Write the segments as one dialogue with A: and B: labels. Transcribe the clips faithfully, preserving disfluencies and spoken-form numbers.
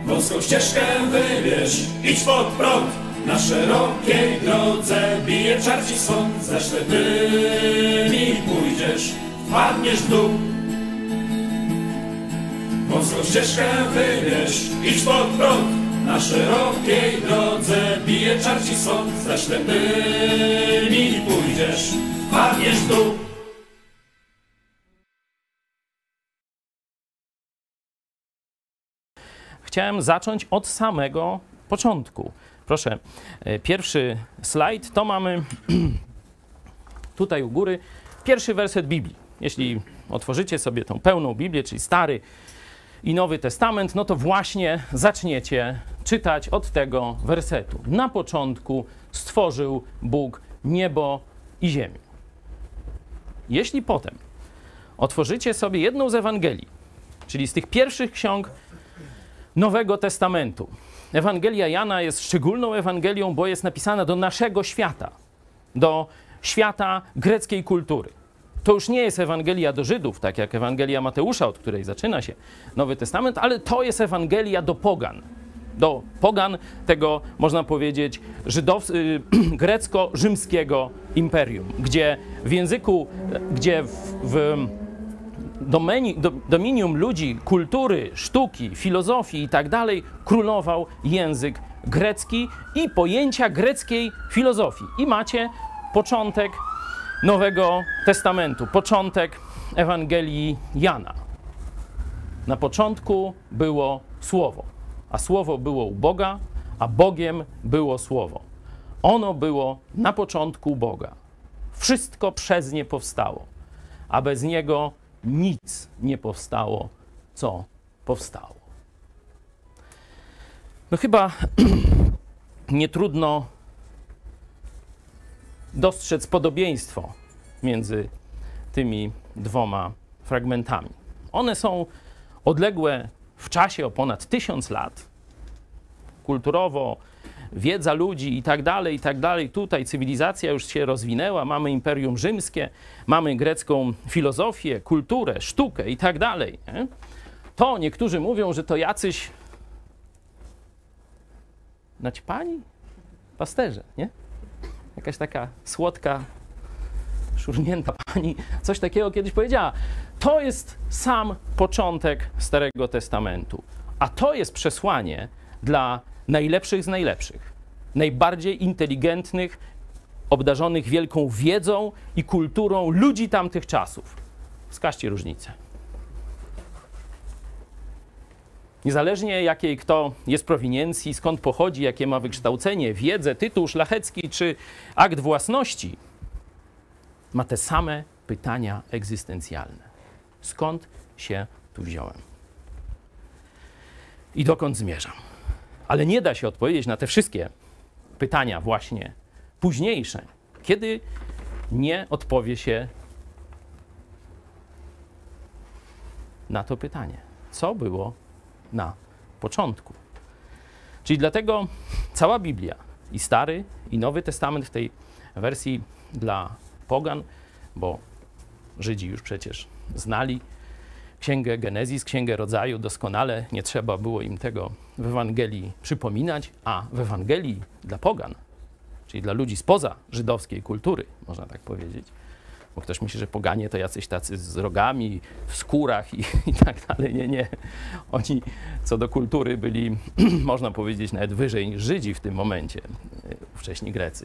A: Wąską ścieżkę wybierz, idź pod prąd. Na szerokiej drodze bije czar ci swąd. Za ślepymi pójdziesz, wpadniesz w dół. Wąską ścieżkę wybierz, idź pod prąd. Na szerokiej drodze bije czar ci swąd. Za ślepymi pójdziesz, wpadniesz w dół.
B: Chciałem zacząć od samego początku. Proszę, pierwszy slajd to mamy tutaj u góry pierwszy werset Biblii. Jeśli otworzycie sobie tą pełną Biblię, czyli Stary i Nowy Testament, no to właśnie zaczniecie czytać od tego wersetu. Na początku stworzył Bóg niebo i ziemię. Jeśli potem otworzycie sobie jedną z Ewangelii, czyli z tych pierwszych ksiąg Nowego Testamentu. Ewangelia Jana jest szczególną Ewangelią, bo jest napisana do naszego świata, do świata greckiej kultury. To już nie jest Ewangelia do Żydów, tak jak Ewangelia Mateusza, od której zaczyna się Nowy Testament, ale to jest Ewangelia do pogan. Do pogan tego, można powiedzieć, żydows- y, grecko-rzymskiego imperium, gdzie w języku, gdzie w, w domeni, do, dominium ludzi, kultury, sztuki, filozofii i tak dalej królował język grecki i pojęcia greckiej filozofii. I macie początek Nowego Testamentu, początek Ewangelii Jana. Na początku było Słowo, a Słowo było u Boga, a Bogiem było Słowo. Ono było na początku Boga. Wszystko przez nie powstało, a bez niego nic nie powstało, co powstało. No chyba nie trudno dostrzec podobieństwo między tymi dwoma fragmentami. One są odległe w czasie o ponad tysiąc lat. Kulturowo, wiedza ludzi i tak dalej, i tak dalej. Tutaj cywilizacja już się rozwinęła, mamy Imperium Rzymskie, mamy grecką filozofię, kulturę, sztukę i tak dalej. Nie? To niektórzy mówią, że to jacyś naćpani pasterze, nie? Jakaś taka słodka, szurnięta pani coś takiego kiedyś powiedziała. To jest sam początek Starego Testamentu, a to jest przesłanie dla najlepszych z najlepszych, najbardziej inteligentnych, obdarzonych wielką wiedzą i kulturą ludzi tamtych czasów. Wskażcie różnicę. Niezależnie jakiej kto jest prowiniencji, skąd pochodzi, jakie ma wykształcenie, wiedzę, tytuł szlachecki czy akt własności, ma te same pytania egzystencjalne. Skąd się tu wziąłem? I dokąd zmierzam? Ale nie da się odpowiedzieć na te wszystkie pytania właśnie późniejsze, kiedy nie odpowie się na to pytanie. Co było na początku? Czyli dlatego cała Biblia, i Stary, i Nowy Testament w tej wersji dla pogan, bo Żydzi już przecież znali Księgę Genezis, Księgę Rodzaju doskonale, nie trzeba było im tego w Ewangelii przypominać, a w Ewangelii dla pogan, czyli dla ludzi spoza żydowskiej kultury, można tak powiedzieć, bo ktoś myśli, że poganie to jacyś tacy z rogami, w skórach i, i tak dalej. Nie, nie. Oni co do kultury byli, można powiedzieć, nawet wyżej niż Żydzi w tym momencie, wcześniej Grecy.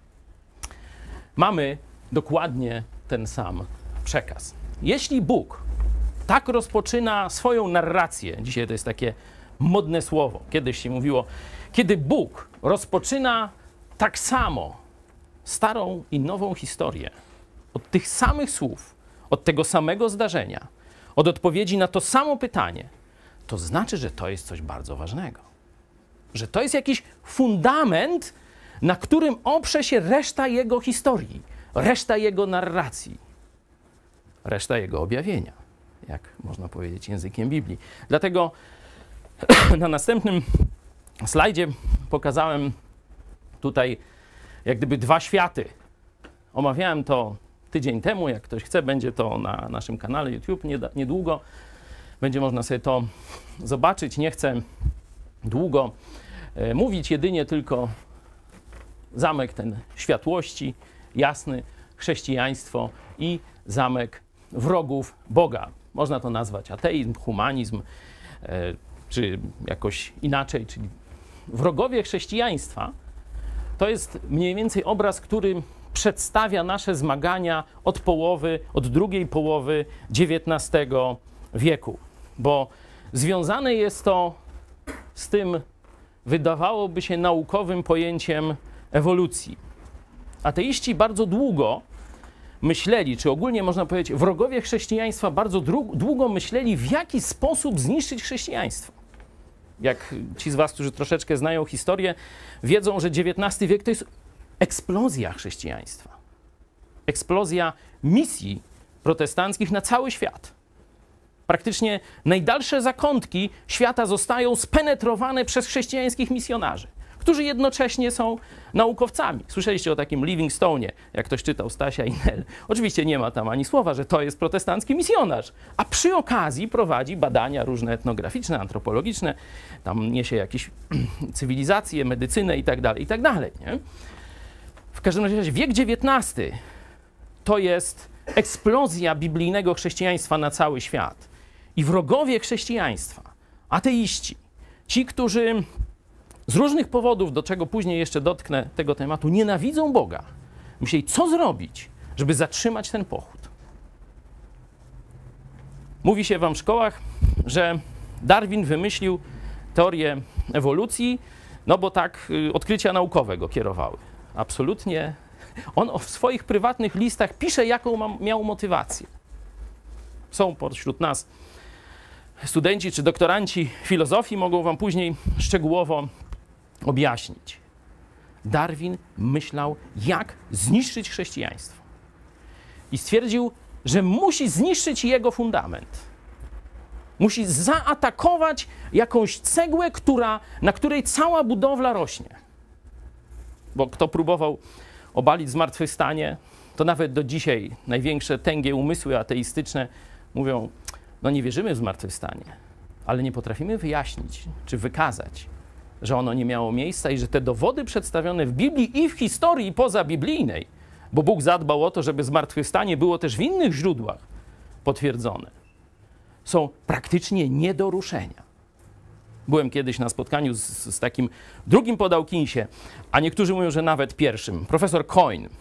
B: Mamy dokładnie ten sam przekaz. Jeśli Bóg tak rozpoczyna swoją narrację, dzisiaj to jest takie modne słowo, kiedyś się mówiło, kiedy Bóg rozpoczyna tak samo starą i nową historię, od tych samych słów, od tego samego zdarzenia, od odpowiedzi na to samo pytanie, to znaczy, że to jest coś bardzo ważnego. Że to jest jakiś fundament, na którym oprze się reszta jego historii, reszta jego narracji, reszta jego objawienia, jak można powiedzieć językiem Biblii. Dlatego na następnym slajdzie pokazałem tutaj jak gdyby dwa światy. Omawiałem to tydzień temu, jak ktoś chce, będzie to na naszym kanale YouTube niedługo. Będzie można sobie to zobaczyć. Nie chcę długo e, mówić jedynie tylko zamek ten światłości, jasny, chrześcijaństwo i zamek wrogów Boga. Można to nazwać ateizm, humanizm, e, czy jakoś inaczej, czyli wrogowie chrześcijaństwa. To jest mniej więcej obraz, który przedstawia nasze zmagania od połowy, od drugiej połowy dziewiętnastego wieku. Bo związane jest to z tym, wydawałoby się, naukowym pojęciem ewolucji. Ateiści bardzo długo myśleli, czy ogólnie można powiedzieć, wrogowie chrześcijaństwa bardzo długo myśleli, w jaki sposób zniszczyć chrześcijaństwo. Jak ci z was, którzy troszeczkę znają historię, wiedzą, że dziewiętnasty wiek to jest eksplozja chrześcijaństwa. Eksplozja misji protestanckich na cały świat. Praktycznie najdalsze zakątki świata zostają spenetrowane przez chrześcijańskich misjonarzy, którzy jednocześnie są naukowcami. Słyszeliście o takim Livingstone'ie, jak ktoś czytał Stasia i Nel. Oczywiście nie ma tam ani słowa, że to jest protestancki misjonarz, a przy okazji prowadzi badania różne etnograficzne, antropologiczne, tam niesie jakieś cywilizację, medycynę i tak dalej, i tak dalej, nie? W każdym razie wiek dziewiętnasty to jest eksplozja biblijnego chrześcijaństwa na cały świat. I wrogowie chrześcijaństwa, ateiści, ci, którzy z różnych powodów, do czego później jeszcze dotknę tego tematu, nienawidzą Boga, myśleli, co zrobić, żeby zatrzymać ten pochód. Mówi się wam w szkołach, że Darwin wymyślił teorię ewolucji, no bo tak y, odkrycia naukowe go kierowały. Absolutnie. On w swoich prywatnych listach pisze, jaką ma, miał motywację. Są pośród nas studenci czy doktoranci filozofii, mogą wam później szczegółowo objaśnić. Darwin myślał, jak zniszczyć chrześcijaństwo. I stwierdził, że musi zniszczyć jego fundament. Musi zaatakować jakąś cegłę, która, na której cała budowla rośnie. Bo kto próbował obalić zmartwychwstanie, to nawet do dzisiaj największe tęgie umysły ateistyczne mówią, no nie wierzymy w zmartwychwstanie, ale nie potrafimy wyjaśnić czy wykazać, że ono nie miało miejsca i że te dowody przedstawione w Biblii i w historii pozabiblijnej, bo Bóg zadbał o to, żeby zmartwychwstanie było też w innych źródłach potwierdzone, są praktycznie nie do ruszenia. Byłem kiedyś na spotkaniu z, z takim drugim po Dawkinsie, a niektórzy mówią, że nawet pierwszym, profesor Coyne.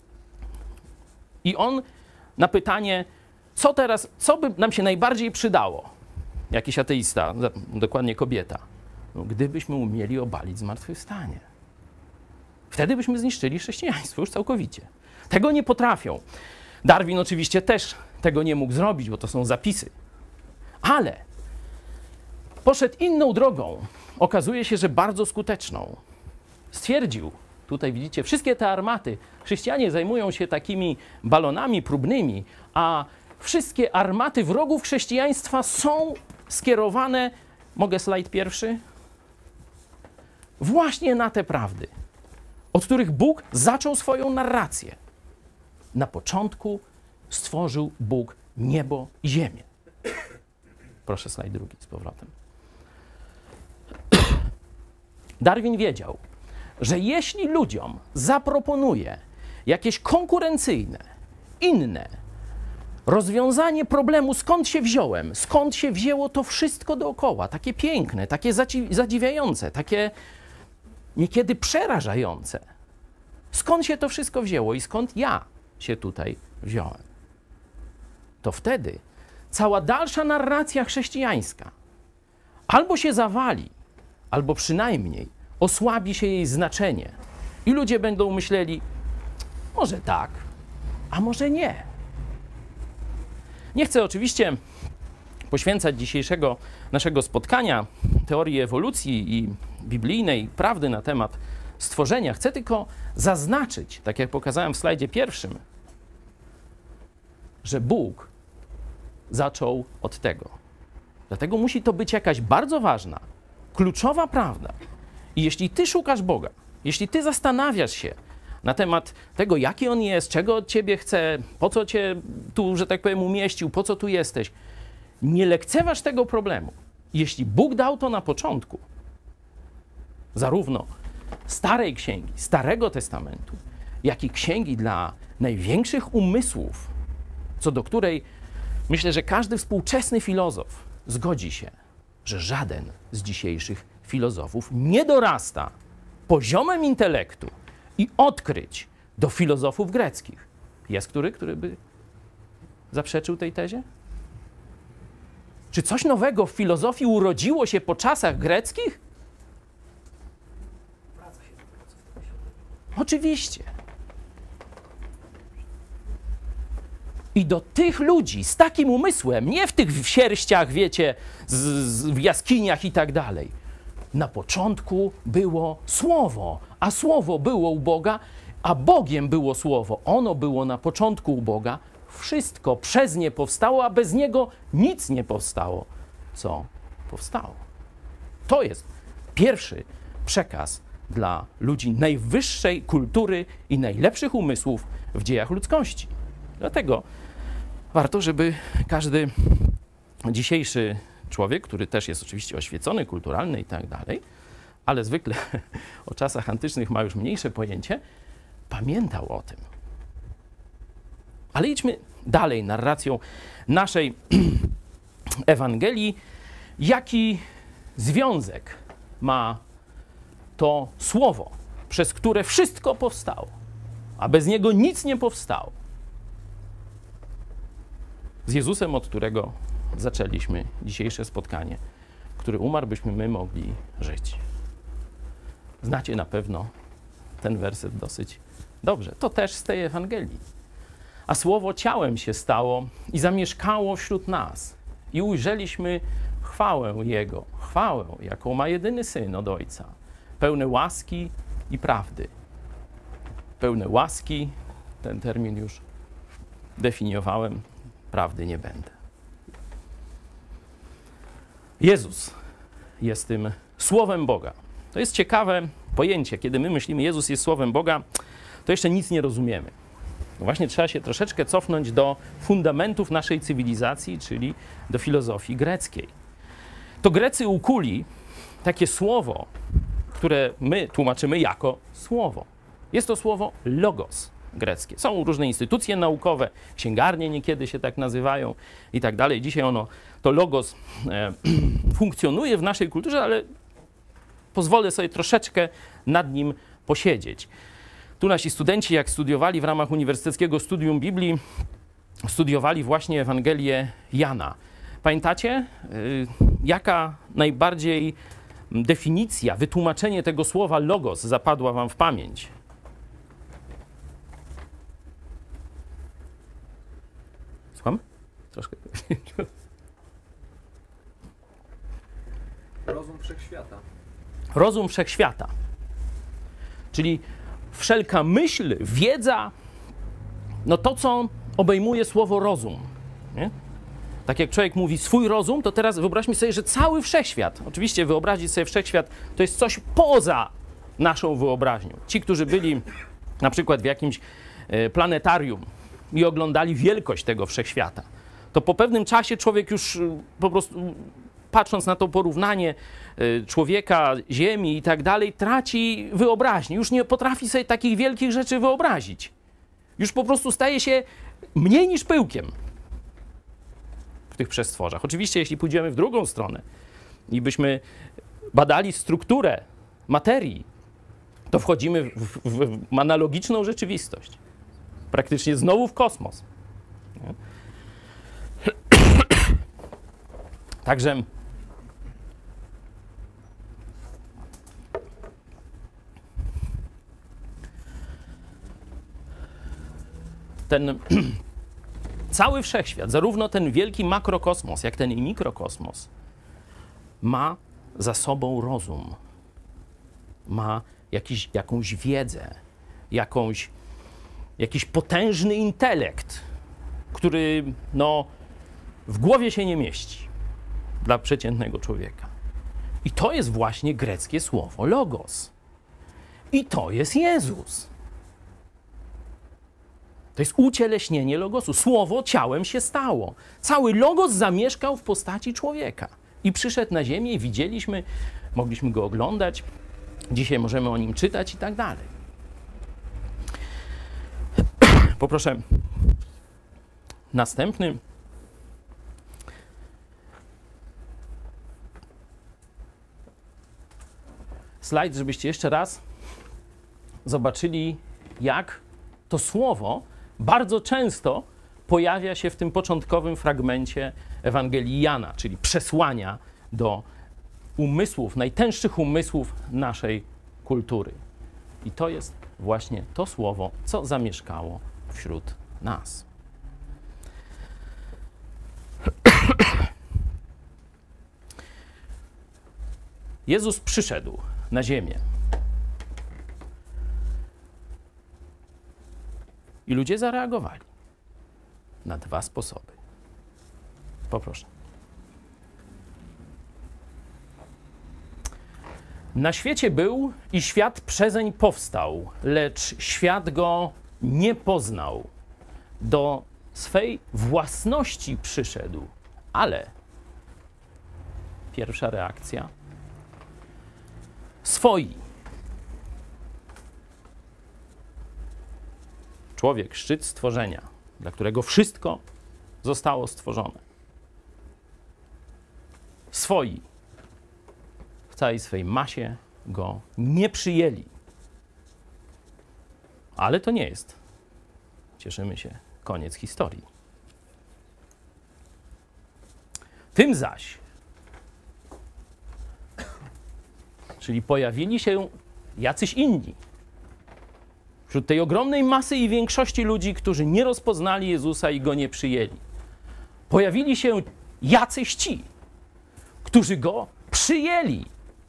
B: I on na pytanie, co teraz, co by nam się najbardziej przydało, jakiś ateista, dokładnie kobieta, no, gdybyśmy umieli obalić zmartwychwstanie. Wtedy byśmy zniszczyli chrześcijaństwo już całkowicie. Tego nie potrafią. Darwin oczywiście też tego nie mógł zrobić, bo to są zapisy. Ale poszedł inną drogą. Okazuje się, że bardzo skuteczną. Stwierdził, tutaj widzicie, wszystkie te armaty, chrześcijanie zajmują się takimi balonami próbnymi, a wszystkie armaty wrogów chrześcijaństwa są skierowane, mogę slajd pierwszy? Właśnie na te prawdy, od których Bóg zaczął swoją narrację. Na początku stworzył Bóg niebo i ziemię. Proszę slajd drugi z powrotem. Darwin wiedział, że jeśli ludziom zaproponuje jakieś konkurencyjne, inne rozwiązanie problemu, skąd się wziąłem, skąd się wzięło to wszystko dookoła, takie piękne, takie zadziwiające, takie niekiedy przerażające, skąd się to wszystko wzięło i skąd ja się tutaj wziąłem, to wtedy cała dalsza narracja chrześcijańska albo się zawali, albo przynajmniej osłabi się jej znaczenie. I ludzie będą myśleli, może tak, a może nie. Nie chcę oczywiście poświęcać dzisiejszego naszego spotkania teorii ewolucji i biblijnej prawdy na temat stworzenia. Chcę tylko zaznaczyć, tak jak pokazałem w slajdzie pierwszym, że Bóg zaczął od tego. Dlatego musi to być jakaś bardzo ważna, kluczowa prawda. I jeśli ty szukasz Boga, jeśli ty zastanawiasz się na temat tego, jaki On jest, czego od ciebie chce, po co cię tu, że tak powiem, umieścił, po co tu jesteś, nie lekceważ tego problemu. Jeśli Bóg dał to na początku, zarówno Starej Księgi, Starego Testamentu, jak i księgi dla największych umysłów, co do której myślę, że każdy współczesny filozof zgodzi się, że żaden z dzisiejszych filozofów nie dorasta poziomem intelektu i odkryć do filozofów greckich. Jest który, który by zaprzeczył tej tezie? Czy coś nowego w filozofii urodziło się po czasach greckich? Oczywiście. I do tych ludzi z takim umysłem, nie w tych sierściach, wiecie, z, z, w jaskiniach i tak dalej. Na początku było Słowo, a Słowo było u Boga, a Bogiem było Słowo. Ono było na początku u Boga. Wszystko przez nie powstało, a bez niego nic nie powstało, co powstało. To jest pierwszy przekaz dla ludzi najwyższej kultury i najlepszych umysłów w dziejach ludzkości. Dlatego warto, żeby każdy dzisiejszy człowiek, który też jest oczywiście oświecony, kulturalny i tak dalej, ale zwykle o czasach antycznych ma już mniejsze pojęcie, pamiętał o tym. Ale idźmy dalej narracją naszej Ewangelii. Jaki związek ma to słowo, przez które wszystko powstało, a bez niego nic nie powstało, z Jezusem, od którego zaczęliśmy dzisiejsze spotkanie, który umarł, byśmy my mogli żyć. Znacie na pewno ten werset dosyć dobrze. To też z tej Ewangelii. A Słowo ciałem się stało i zamieszkało wśród nas. I ujrzeliśmy chwałę Jego, chwałę, jaką ma jedyny Syn od Ojca, pełne łaski i prawdy. Pełne łaski, ten termin już definiowałem, prawdy nie będę. Jezus jest tym Słowem Boga. To jest ciekawe pojęcie. Kiedy my myślimy, Jezus jest Słowem Boga, to jeszcze nic nie rozumiemy. No właśnie trzeba się troszeczkę cofnąć do fundamentów naszej cywilizacji, czyli do filozofii greckiej. To Grecy ukuli takie słowo, które my tłumaczymy jako słowo. Jest to słowo logos greckie. Są różne instytucje naukowe, księgarnie niekiedy się tak nazywają i tak dalej. Dzisiaj ono, to logos e, funkcjonuje w naszej kulturze, ale pozwolę sobie troszeczkę nad nim posiedzieć. Tu nasi studenci, jak studiowali w ramach Uniwersyteckiego Studium Biblii, studiowali właśnie Ewangelię Jana. Pamiętacie, y, jaka najbardziej definicja, wytłumaczenie tego słowa logos zapadła wam w pamięć? Słucham? Troszkę.
C: Rozum wszechświata.
B: Rozum wszechświata. Czyli wszelka myśl, wiedza, no to, co obejmuje słowo rozum. Nie? Tak jak człowiek mówi swój rozum, to teraz wyobraźmy sobie, że cały wszechświat, oczywiście wyobrazić sobie wszechświat, to jest coś poza naszą wyobraźnią. Ci, którzy byli na przykład w jakimś planetarium i oglądali wielkość tego wszechświata, to po pewnym czasie człowiek już po prostu, patrząc na to porównanie człowieka, ziemi i tak dalej, traci wyobraźnię. Już nie potrafi sobie takich wielkich rzeczy wyobrazić. Już po prostu staje się mniej niż pyłkiem w tych przestworzach. Oczywiście, jeśli pójdziemy w drugą stronę i byśmy badali strukturę materii, to wchodzimy w, w, w analogiczną rzeczywistość. Praktycznie znowu w kosmos. Nie? Także ten cały wszechświat, zarówno ten wielki makrokosmos, jak ten i mikrokosmos, ma za sobą rozum, ma jakiś, jakąś wiedzę, jakąś, jakiś potężny intelekt, który no, w głowie się nie mieści dla przeciętnego człowieka. I to jest właśnie greckie słowo logos. I to jest Jezus. To jest ucieleśnienie logosu. Słowo ciałem się stało. Cały logos zamieszkał w postaci człowieka. I przyszedł na ziemię i widzieliśmy, mogliśmy go oglądać Dzisiaj możemy o nim czytać i tak dalej. Poproszę następny. Slajd, żebyście jeszcze raz zobaczyli, jak to słowo bardzo często pojawia się w tym początkowym fragmencie Ewangelii Jana, czyli przesłania do umysłów, najtęższych umysłów naszej kultury. I to jest właśnie to słowo, co zamieszkało wśród nas. Jezus przyszedł na ziemię. I ludzie zareagowali na dwa sposoby. Poproszę. Na świecie był i świat przezeń powstał, lecz świat go nie poznał. Do swej własności przyszedł, ale pierwsza reakcja swoi. Człowiek, szczyt stworzenia, dla którego wszystko zostało stworzone. Swoi w całej swej masie go nie przyjęli. Ale to nie jest, cieszymy się, koniec historii. Tym zaś, czyli pojawili się jacyś inni, wśród tej ogromnej masy i większości ludzi, którzy nie rozpoznali Jezusa i Go nie przyjęli. Pojawili się jacyś ci, którzy Go przyjęli.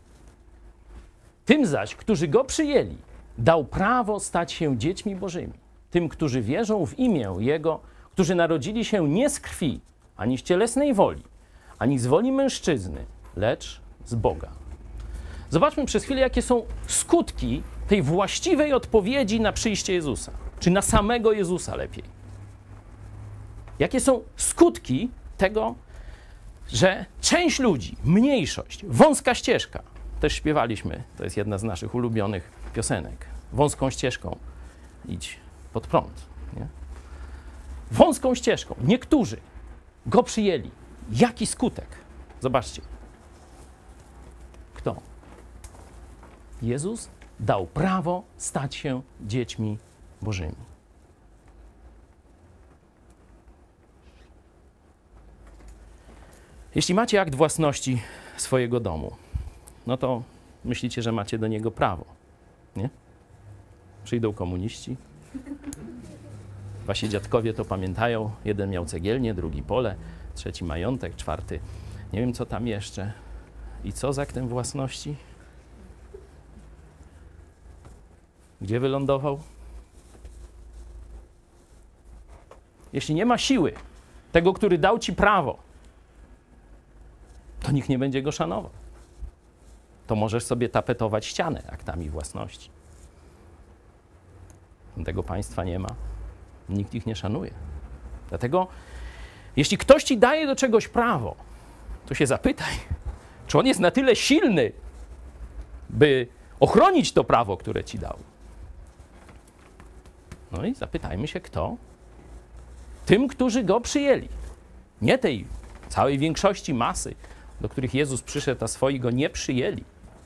B: Tym zaś, którzy Go przyjęli, dał prawo stać się dziećmi Bożymi. Tym, którzy wierzą w imię Jego, którzy narodzili się nie z krwi, ani z cielesnej woli, ani z woli mężczyzny, lecz z Boga. Zobaczmy przez chwilę, jakie są skutki tej właściwej odpowiedzi na przyjście Jezusa, czy na samego Jezusa lepiej. Jakie są skutki tego, że część ludzi, mniejszość, wąska ścieżka, też śpiewaliśmy, to jest jedna z naszych ulubionych piosenek, wąską ścieżką idź pod prąd. Nie? Wąską ścieżką, niektórzy Go przyjęli. Jaki skutek? Zobaczcie. Kto? Jezus dał prawo stać się dziećmi Bożymi. Jeśli macie akt własności swojego domu, no to myślicie, że macie do niego prawo, nie? Przyjdą komuniści. Wasi dziadkowie to pamiętają. Jeden miał cegielnię, drugi pole, trzeci majątek, czwarty nie wiem co tam jeszcze. I co z aktem własności? Gdzie wylądował? Jeśli nie ma siły tego, który dał ci prawo, to nikt nie będzie go szanował. To możesz sobie tapetować ścianę aktami własności. Tego państwa nie ma. Nikt ich nie szanuje. Dlatego, jeśli ktoś ci daje do czegoś prawo, to się zapytaj, czy on jest na tyle silny, by ochronić to prawo, które ci dał. No i zapytajmy się, kto? Tym, którzy go przyjęli. Nie tej całej większości masy, do których Jezus przyszedł, a swoi go nie przyjęli.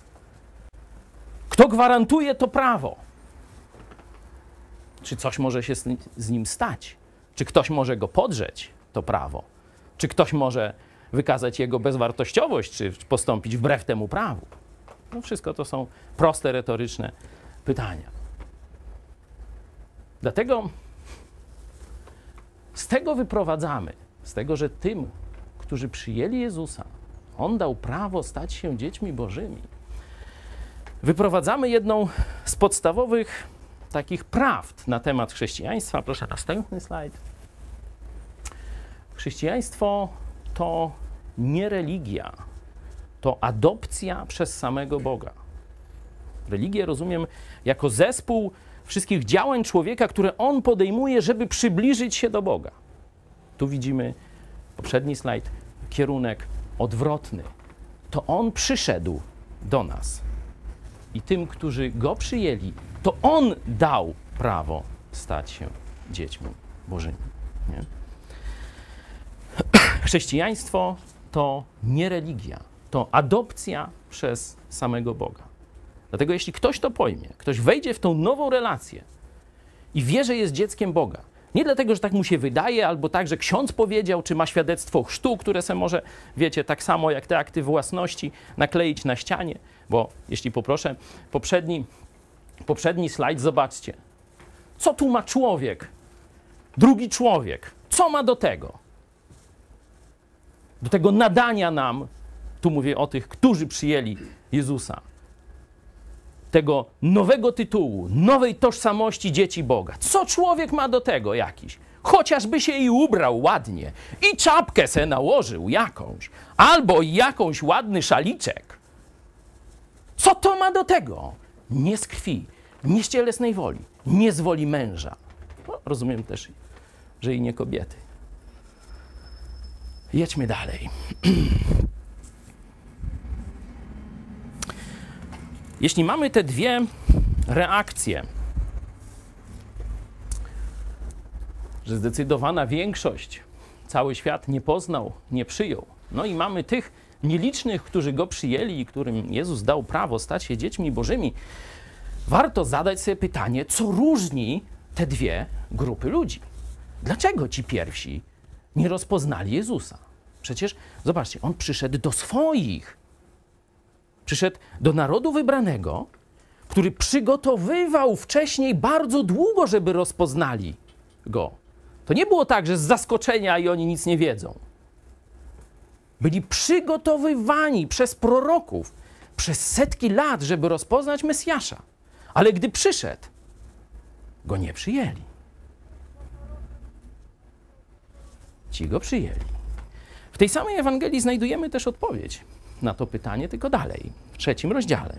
B: Kto gwarantuje to prawo? Czy coś może się z nim stać? Czy ktoś może go podrzeć, to prawo? Czy ktoś może wykazać jego bezwartościowość, czy postąpić wbrew temu prawu? No wszystko to są proste, retoryczne pytania. Dlatego z tego wyprowadzamy, z tego, że tym, którzy przyjęli Jezusa, On dał prawo stać się dziećmi Bożymi, wyprowadzamy jedną z podstawowych takich prawd na temat chrześcijaństwa. Proszę, następny slajd. Chrześcijaństwo to nie religia, to adopcja przez samego Boga. Religię rozumiem jako zespół wszystkich działań człowieka, które on podejmuje, żeby przybliżyć się do Boga. Tu widzimy, poprzedni slajd, kierunek odwrotny. To On przyszedł do nas. i tym, którzy Go przyjęli, to On dał prawo stać się dziećmi Bożymi. Nie? Chrześcijaństwo to nie religia, to adopcja przez samego Boga. Dlatego jeśli ktoś to pojmie, ktoś wejdzie w tą nową relację i wie, że jest dzieckiem Boga, nie dlatego, że tak mu się wydaje, albo tak, że ksiądz powiedział, czy ma świadectwo chrztu, które se może, wiecie, tak samo jak te akty własności nakleić na ścianie, bo jeśli poproszę, poprzedni, poprzedni slajd, zobaczcie. Co tu ma człowiek? Drugi człowiek. Co ma do tego? Do tego nadania nam, tu mówię o tych, którzy przyjęli Jezusa, tego nowego tytułu, nowej tożsamości dzieci Boga. Co człowiek ma do tego jakiś? Chociażby się i ubrał ładnie i czapkę se nałożył jakąś, albo jakąś ładny szaliczek. Co to ma do tego? Nie z krwi, nie z cielesnej woli, nie z woli męża. No, rozumiem też, że i nie kobiety. Jedźmy dalej. Jeśli mamy te dwie reakcje, że zdecydowana większość, cały świat nie poznał, nie przyjął, no i mamy tych nielicznych, którzy Go przyjęli i którym Jezus dał prawo stać się dziećmi Bożymi, warto zadać sobie pytanie, co różni te dwie grupy ludzi. Dlaczego ci pierwsi nie rozpoznali Jezusa? Przecież, zobaczcie, On przyszedł do swoich. Przyszedł do narodu wybranego, który przygotowywał wcześniej bardzo długo, żeby rozpoznali Go. To nie było tak, że z zaskoczenia i oni nic nie wiedzą. Byli przygotowywani przez proroków przez setki lat, żeby rozpoznać Mesjasza. Ale gdy przyszedł, Go nie przyjęli. Ci Go przyjęli. W tej samej Ewangelii znajdujemy też odpowiedź na to pytanie, tylko dalej, w trzecim rozdziale.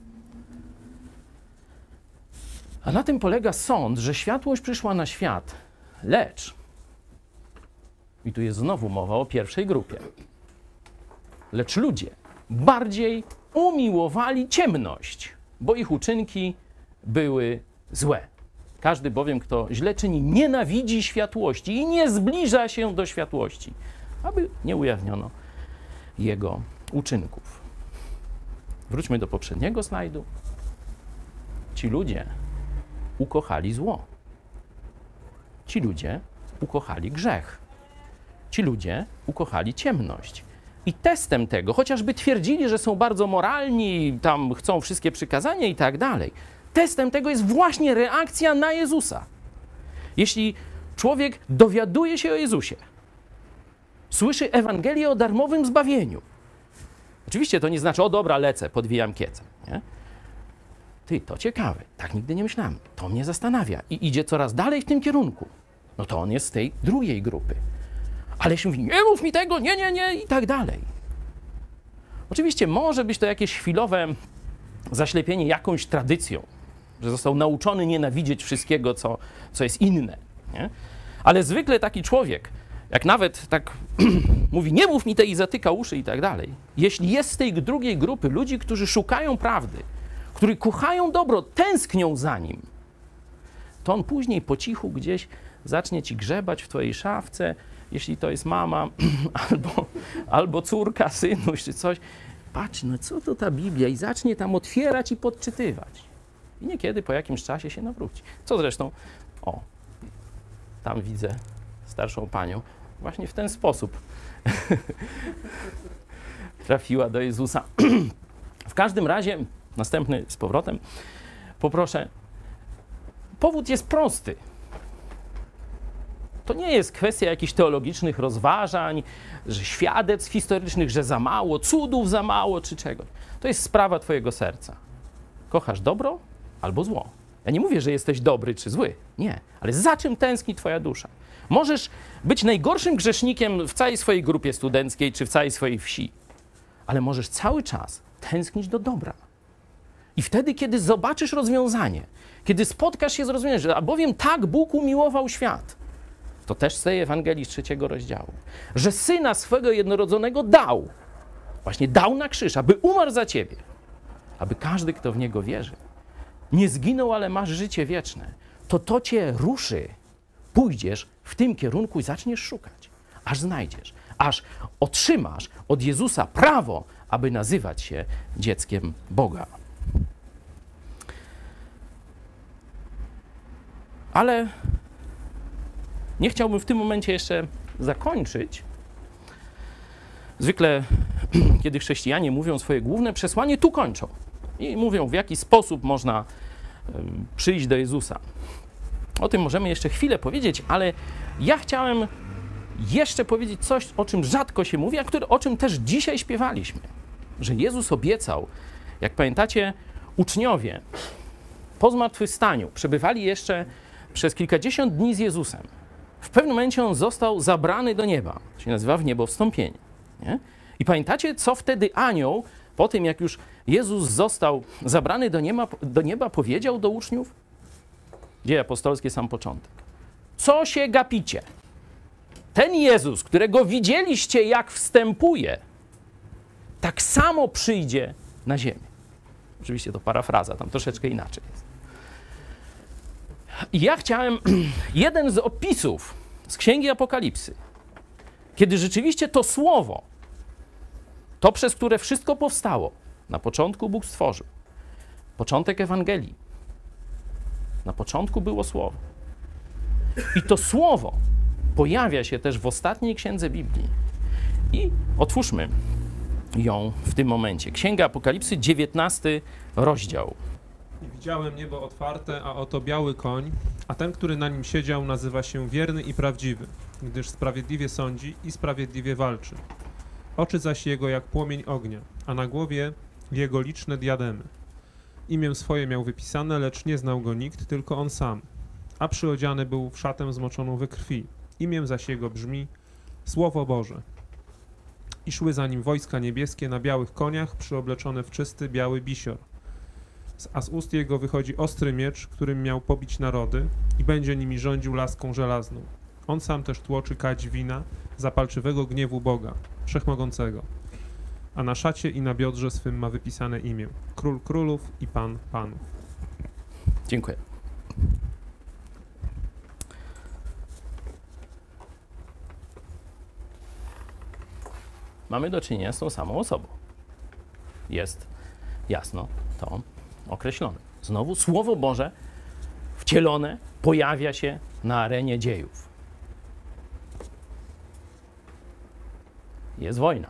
B: A na tym polega sąd, że światłość przyszła na świat, lecz, i tu jest znowu mowa o pierwszej grupie, lecz ludzie bardziej umiłowali ciemność, bo ich uczynki były złe. Każdy bowiem, kto źle czyni, nienawidzi światłości i nie zbliża się do światłości, aby nie ujawniono jego uczynków. Wróćmy do poprzedniego slajdu. Ci ludzie ukochali zło. Ci ludzie ukochali grzech. Ci ludzie ukochali ciemność. I testem tego, chociażby twierdzili, że są bardzo moralni, tam chcą wszystkie przykazania i tak dalej, testem tego jest właśnie reakcja na Jezusa. Jeśli człowiek dowiaduje się o Jezusie, słyszy Ewangelię o darmowym zbawieniu, oczywiście to nie znaczy, o dobra, lecę, podwijam kiecę, nie? Ty, to ciekawe, tak nigdy nie myślałem, to mnie zastanawia i idzie coraz dalej w tym kierunku, no to on jest z tej drugiej grupy. Ale się mówi, nie mów mi tego, nie, nie, nie i tak dalej. Oczywiście może być to jakieś chwilowe zaślepienie jakąś tradycją, że został nauczony nienawidzieć wszystkiego, co, co jest inne, nie? Ale zwykle taki człowiek, jak nawet tak mówi, nie mów mi tej i zatyka uszy i tak dalej, jeśli jest z tej drugiej grupy ludzi, którzy szukają prawdy, którzy kochają dobro, tęsknią za nim, to on później po cichu gdzieś zacznie ci grzebać w twojej szafce, jeśli to jest mama, albo, albo córka, synuś, czy coś. Patrz, no co to ta Biblia? I zacznie tam otwierać i podczytywać. I niekiedy po jakimś czasie się nawróci. Co zresztą, o, tam widzę starszą panią, właśnie w ten sposób trafiła do Jezusa. W każdym razie, następny z powrotem, poproszę, powód jest prosty. To nie jest kwestia jakichś teologicznych rozważań, że świadectw historycznych, że za mało, cudów za mało, czy czegoś. To jest sprawa twojego serca. Kochasz dobro albo zło. Ja nie mówię, że jesteś dobry czy zły. Nie. Ale za czym tęskni twoja dusza? Możesz być najgorszym grzesznikiem w całej swojej grupie studenckiej czy w całej swojej wsi, ale możesz cały czas tęsknić do dobra. I wtedy, kiedy zobaczysz rozwiązanie, kiedy spotkasz się z rozwiązaniem, że albowiem tak Bóg umiłował świat, to też z tej Ewangelii z trzeciego rozdziału, że Syna swego jednorodzonego dał, właśnie dał na krzyż, aby umarł za ciebie, aby każdy, kto w Niego wierzy, nie zginął, ale masz życie wieczne, to to cię ruszy. Pójdziesz w tym kierunku i zaczniesz szukać, aż znajdziesz, aż otrzymasz od Jezusa prawo, aby nazywać się dzieckiem Boga. Ale nie chciałbym w tym momencie jeszcze zakończyć. Zwykle, kiedy chrześcijanie mówią swoje główne przesłanie, tu kończą. I mówią, w jaki sposób można przyjść do Jezusa. O tym możemy jeszcze chwilę powiedzieć, ale ja chciałem jeszcze powiedzieć coś, o czym rzadko się mówi, a który, o czym też dzisiaj śpiewaliśmy. Że Jezus obiecał, jak pamiętacie, uczniowie po zmartwychwstaniu przebywali jeszcze przez kilkadziesiąt dni z Jezusem. W pewnym momencie On został zabrany do nieba. To się nazywa w niebo wstąpienie. Nie? I pamiętacie, co wtedy anioł, po tym jak już Jezus został zabrany do nieba, do nieba powiedział do uczniów? Dzieje apostolskie, sam początek. Co się gapicie? Ten Jezus, którego widzieliście, jak wstępuje, tak samo przyjdzie na ziemię. Oczywiście to parafraza, tam troszeczkę inaczej jest. I ja chciałem jeden z opisów z Księgi Apokalipsy, kiedy rzeczywiście to słowo, to przez które wszystko powstało, na początku Bóg stworzył, początek Ewangelii, na początku było słowo. I to słowo pojawia się też w ostatniej księdze Biblii. I otwórzmy ją w tym momencie. Księga Apokalipsy, dziewiętnasty rozdział.
C: I widziałem niebo otwarte, a oto biały koń, a ten, który na nim siedział, nazywa się Wierny i Prawdziwy, gdyż sprawiedliwie sądzi i sprawiedliwie walczy. Oczy zaś jego jak płomień ognia, a na głowie jego liczne diademy. Imię swoje miał wypisane, lecz nie znał go nikt, tylko on sam. A przyodziany był w szatę zmoczoną we krwi. Imię zaś jego brzmi Słowo Boże. I szły za nim wojska niebieskie na białych koniach, przyobleczone w czysty biały bisior. A z ust jego wychodzi ostry miecz, którym miał pobić narody i będzie nimi rządził laską żelazną. On sam też tłoczy kadź wina zapalczywego gniewu Boga, Wszechmogącego. A na szacie i na biodrze swym ma wypisane imię Król Królów i Pan Panów.
B: Dziękuję. Mamy do czynienia z tą samą osobą. Jest jasno to określone. Znowu Słowo Boże wcielone pojawia się na arenie dziejów. Jest wojna.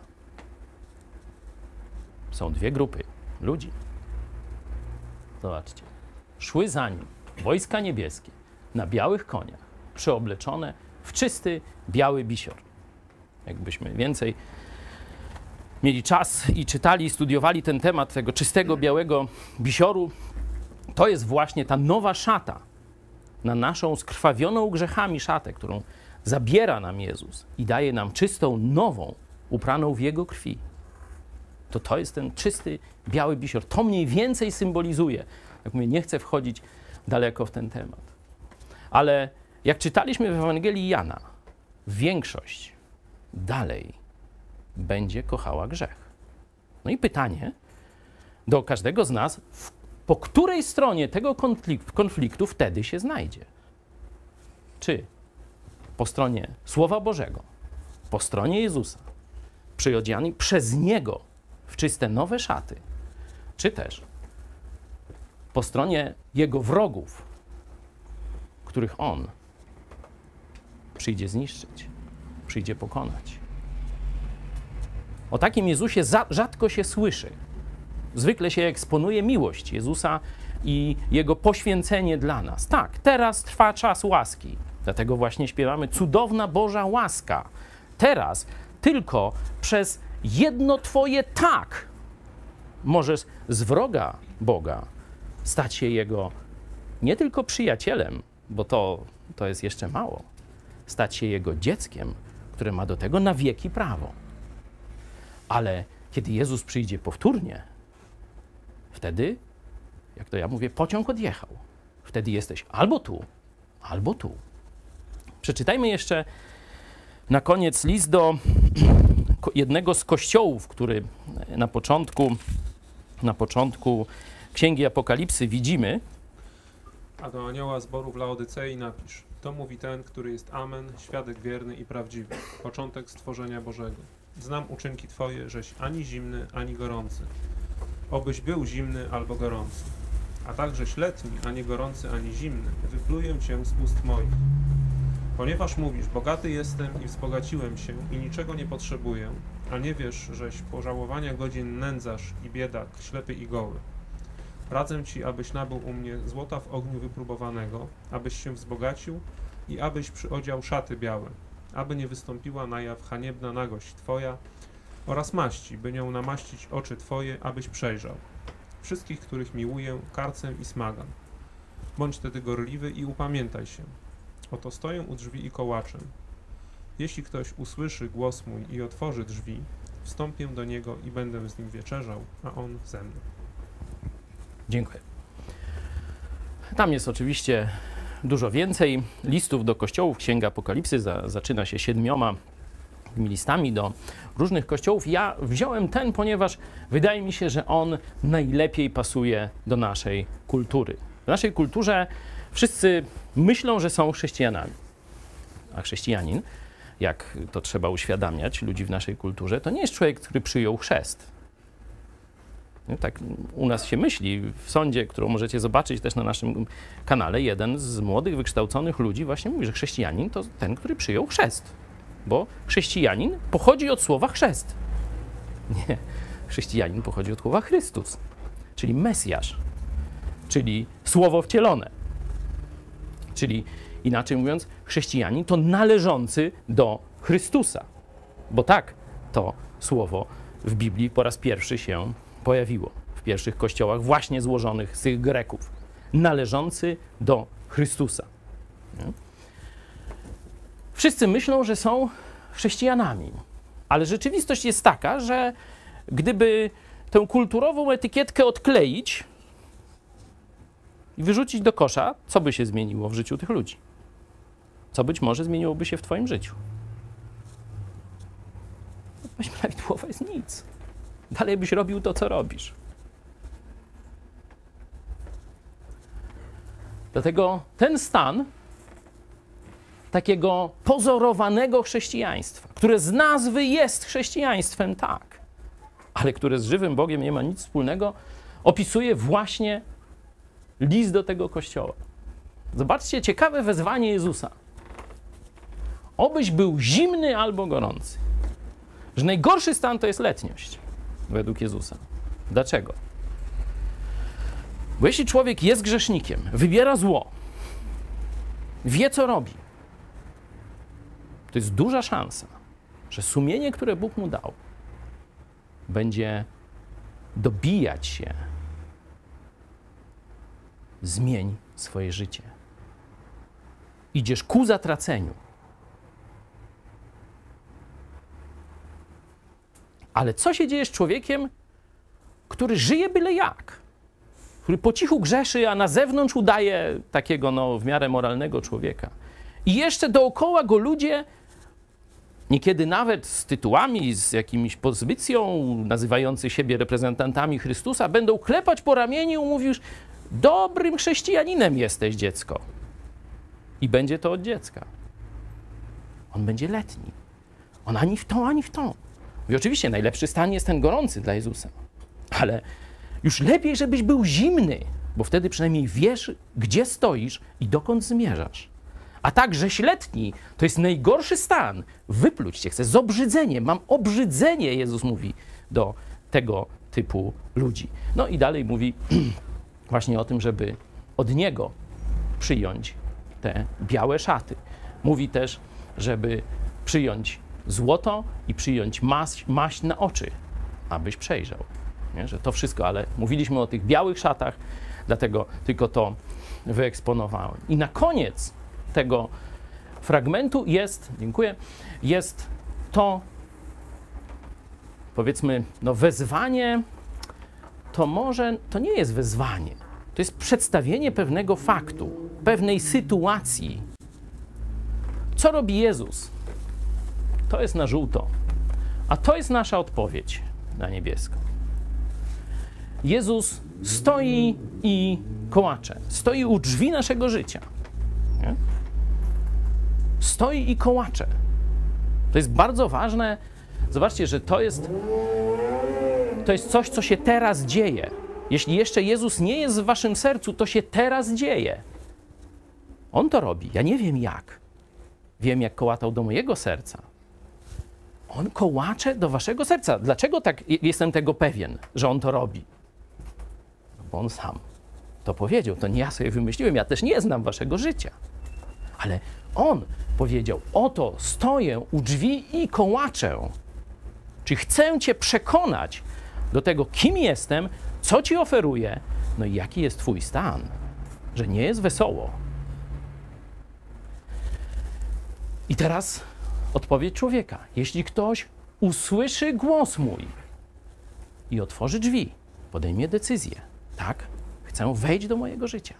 B: Są dwie grupy ludzi. Zobaczcie. Szły za nim wojska niebieskie na białych koniach, przeobleczone w czysty biały bisior. Jakbyśmy więcej mieli czas i czytali, studiowali ten temat tego czystego białego bisioru, to jest właśnie ta nowa szata na naszą skrwawioną grzechami szatę, którą zabiera nam Jezus i daje nam czystą, nową, upraną w Jego krwi. To to jest ten czysty, biały bisior. To mniej więcej symbolizuje. Jak mówię, nie chcę wchodzić daleko w ten temat. Ale jak czytaliśmy w Ewangelii Jana, większość dalej będzie kochała grzech. No i pytanie do każdego z nas, w, po której stronie tego konfliktu, konfliktu wtedy się znajdzie? Czy po stronie Słowa Bożego, po stronie Jezusa, przyodziani przez Niego w czyste nowe szaty, czy też po stronie Jego wrogów, których On przyjdzie zniszczyć, przyjdzie pokonać. O takim Jezusie za, rzadko się słyszy. Zwykle się eksponuje miłość Jezusa i Jego poświęcenie dla nas. Tak, teraz trwa czas łaski. Dlatego właśnie śpiewamy Cudowna Boża łaska. Teraz tylko przez jedno Twoje tak możesz z wroga Boga stać się Jego nie tylko przyjacielem, bo to, to jest jeszcze mało, stać się Jego dzieckiem, które ma do tego na wieki prawo. Ale kiedy Jezus przyjdzie powtórnie, wtedy, jak to ja mówię, pociąg odjechał. Wtedy jesteś albo tu, albo tu. Przeczytajmy jeszcze na koniec list do jednego z kościołów, który na początku na początku Księgi Apokalipsy widzimy,
C: A do anioła zboru w Laodycei napisz: to mówi ten, który jest Amen, świadek wierny i prawdziwy, początek stworzenia Bożego. Znam uczynki Twoje, żeś ani zimny, ani gorący. Obyś był zimny albo gorący. A także letni, ani gorący, ani zimny, wypluję Cię z ust moich. Ponieważ mówisz, bogaty jestem i wzbogaciłem się i niczego nie potrzebuję, a nie wiesz, żeś pożałowania godzin nędzarz i biedak, ślepy i goły. Radzę Ci, abyś nabył u mnie złota w ogniu wypróbowanego, abyś się wzbogacił i abyś przyodział szaty białe, aby nie wystąpiła na jaw haniebna nagość Twoja oraz maści, by nią namaścić oczy Twoje, abyś przejrzał. Wszystkich, których miłuję, karcę i smagam. Bądź tedy gorliwy i upamiętaj się. Oto stoję u drzwi i kołaczę. Jeśli ktoś usłyszy głos mój i otworzy drzwi, wstąpię do niego i będę z nim wieczerzał, a on ze mną.
B: Dziękuję. Tam jest oczywiście dużo więcej listów do kościołów. Księga Apokalipsy za, zaczyna się siedmioma listami do różnych kościołów. Ja wziąłem ten, ponieważ wydaje mi się, że on najlepiej pasuje do naszej kultury. W naszej kulturze wszyscy myślą, że są chrześcijanami. A chrześcijanin, jak to trzeba uświadamiać ludzi w naszej kulturze, to nie jest człowiek, który przyjął chrzest. Tak u nas się myśli, w sądzie, którą możecie zobaczyć też na naszym kanale, jeden z młodych, wykształconych ludzi właśnie mówi, że chrześcijanin to ten, który przyjął chrzest. Bo chrześcijanin pochodzi od słowa chrzest. Nie, chrześcijanin pochodzi od słowa Chrystus, czyli Mesjasz, czyli Słowo wcielone. Czyli inaczej mówiąc, chrześcijanin to należący do Chrystusa. Bo tak to słowo w Biblii po raz pierwszy się pojawiło. W pierwszych kościołach właśnie złożonych z tych Greków. Należący do Chrystusa. Nie? Wszyscy myślą, że są chrześcijanami. Ale rzeczywistość jest taka, że gdyby tę kulturową etykietkę odkleić i wyrzucić do kosza, co by się zmieniło w życiu tych ludzi? Co być może zmieniłoby się w twoim życiu? Odpowiedź prawidłowa jest nic. Dalej byś robił to, co robisz. Dlatego ten stan takiego pozorowanego chrześcijaństwa, które z nazwy jest chrześcijaństwem, tak, ale które z żywym Bogiem nie ma nic wspólnego, opisuje właśnie list do tego kościoła. Zobaczcie, ciekawe wezwanie Jezusa. Obyś był zimny albo gorący. Że najgorszy stan to jest letniość, według Jezusa. Dlaczego? Bo jeśli człowiek jest grzesznikiem, wybiera zło, wie, co robi, to jest duża szansa, że sumienie, które Bóg mu dał, będzie dobijać się. Zmień swoje życie. Idziesz ku zatraceniu. Ale co się dzieje z człowiekiem, który żyje byle jak? Który po cichu grzeszy, a na zewnątrz udaje takiego no, w miarę moralnego człowieka. I jeszcze dookoła go ludzie, niekiedy nawet z tytułami, z jakimś pozycją, nazywający siebie reprezentantami Chrystusa, będą klepać po ramieniu i mówisz: dobrym chrześcijaninem jesteś, dziecko. I będzie to od dziecka. On będzie letni. On ani w tą, ani w tą. I oczywiście najlepszy stan jest ten gorący dla Jezusa. Ale już lepiej, żebyś był zimny, bo wtedy przynajmniej wiesz, gdzie stoisz i dokąd zmierzasz. A tak, żeś letni, to jest najgorszy stan. Wypluć cię chcę z obrzydzeniem. Mam obrzydzenie, Jezus mówi do tego typu ludzi. No i dalej mówi właśnie o tym, żeby od Niego przyjąć te białe szaty. Mówi też, żeby przyjąć złoto i przyjąć maść, maść na oczy, abyś przejrzał. Nie? Że to wszystko, ale mówiliśmy o tych białych szatach, dlatego tylko to wyeksponowałem. I na koniec tego fragmentu jest, dziękuję, jest to, powiedzmy, no wezwanie, to może, to nie jest wezwanie, to jest przedstawienie pewnego faktu, pewnej sytuacji. Co robi Jezus? To jest na żółto, a to jest nasza odpowiedź na niebiesko. Jezus stoi i kołacze. Stoi u drzwi naszego życia. Nie? Stoi i kołacze. To jest bardzo ważne. Zobaczcie, że to jest, to jest coś, co się teraz dzieje. Jeśli jeszcze Jezus nie jest w waszym sercu, to się teraz dzieje. On to robi. Ja nie wiem jak. Wiem, jak kołatał do mojego serca. On kołacze do waszego serca. Dlaczego tak jestem tego pewien, że on to robi? No bo on sam to powiedział. To nie ja sobie wymyśliłem. Ja też nie znam waszego życia. Ale on powiedział, oto stoję u drzwi i kołaczę. Czyli chcę cię przekonać do tego, kim jestem, co ci oferuję, no i jaki jest twój stan, że nie jest wesoło. I teraz odpowiedź człowieka. Jeśli ktoś usłyszy głos mój i otworzy drzwi, podejmie decyzję, tak, chcę wejść do mojego życia.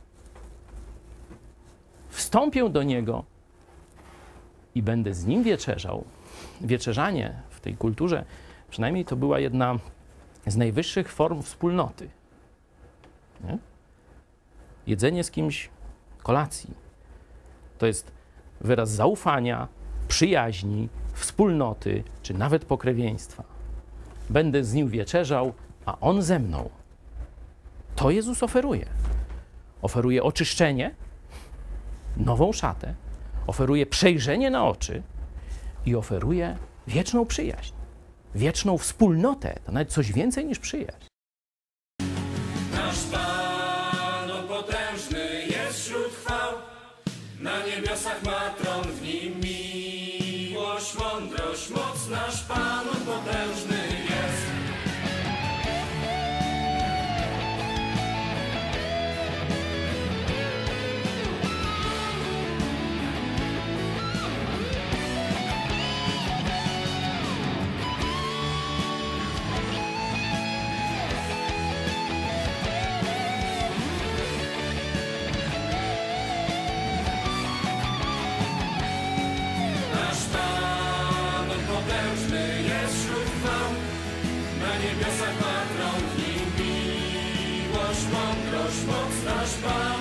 B: Wstąpię do niego i będę z nim wieczerzał. Wieczerzanie w tej kulturze, przynajmniej to była jedna z najwyższych form wspólnoty. Nie? Jedzenie z kimś kolacji to jest wyraz zaufania, przyjaźni, wspólnoty, czy nawet pokrewieństwa. Będę z nim wieczerzał, a on ze mną. To Jezus oferuje. Oferuje oczyszczenie, nową szatę, oferuje przejrzenie na oczy i oferuje wieczną przyjaźń, wieczną wspólnotę. To nawet coś więcej niż przyjaźń.
A: Nasz Pan, on potężny jest wśród chwał, na niebiosach ma tron, w nim miłość, mądrość, moc. Nasz Pan, on potężny jest. Nasz Pan, on potężny jest wśród chwał, na niebiosach ma tron, w nim miłość, mądrość, moc. Nasz Pan.